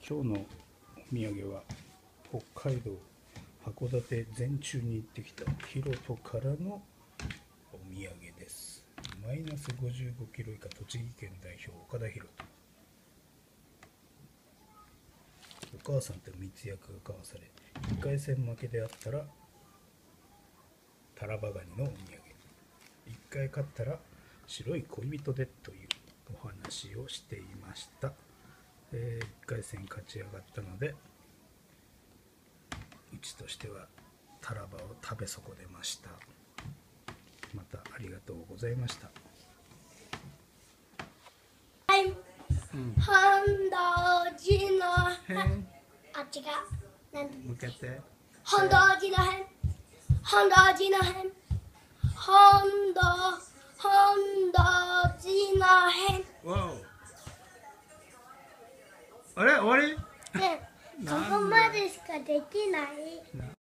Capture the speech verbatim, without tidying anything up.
今日のお土産は北海道函館全中に行ってきたヒロトからのお土産です。マイナスごじゅうごキロ以下栃木県代表岡田ヒロト。お母さんと密約が交わされ、いっかい戦負けであったらタラバガニのお土産、いっかい勝ったら白い恋人でというお話をしていました。えー、いっかい戦勝ち上がったので、うちとしてはタラバを食べ損ねました。またありがとうございました。 はい、うん、本堂寺のあ、違う、なんて向けて本堂寺の辺、本堂寺の辺、本堂本堂寺の辺。 わお、あれ終わり？ ね、ここまでしかできない。